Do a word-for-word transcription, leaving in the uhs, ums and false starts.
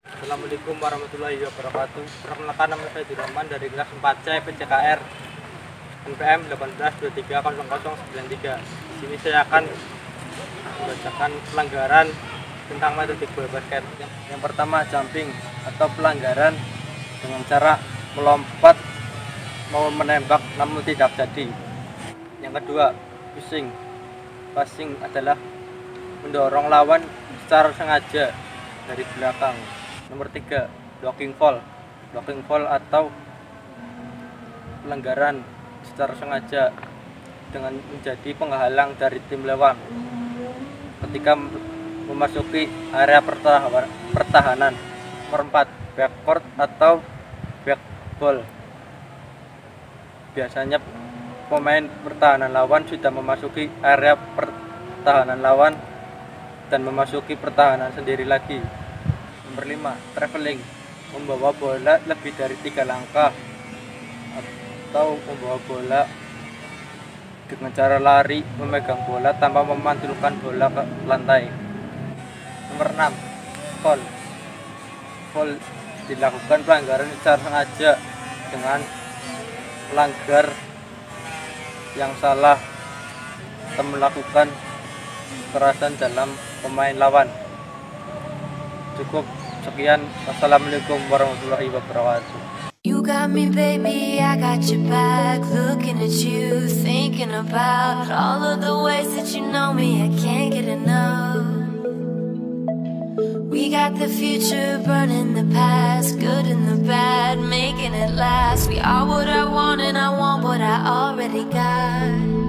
Assalamualaikum warahmatullahi wabarakatuh. Perkenalkan, nama saya Dirahman dari kelas empat C P C K R N P M satu delapan dua tiga nol nol sembilan tiga. Di sini saya akan membacakan pelanggaran tentang metode bola basket. Yang pertama, jumping atau pelanggaran dengan cara melompat mau menembak namun tidak jadi. Yang kedua, pushing. Passing adalah mendorong lawan secara sengaja dari belakang. Nomor tiga, blocking foul. Blocking foul atau pelanggaran secara sengaja dengan menjadi penghalang dari tim lawan ketika memasuki area pertahanan. Nomor empat, backcourt atau backball. Biasanya pemain pertahanan lawan sudah memasuki area pertahanan lawan dan memasuki pertahanan sendiri lagi. Nomor lima, traveling, membawa bola lebih dari tiga langkah atau membawa bola dengan cara lari memegang bola tanpa memantulkan bola ke lantai. Nomor enam, foul. Foul dilakukan pelanggaran secara sengaja dengan melanggar yang salah atau melakukan kekerasan dalam pemain lawan. Cukup sekian. Wassalamualaikum warahmatullahi wabarakatuh. You got me, baby, I got your back. Looking at you, thinking about all of the ways that you know me, I can't get enough. We got the future burning the past, good and the bad, making it last. We are what I want and I want what I already got.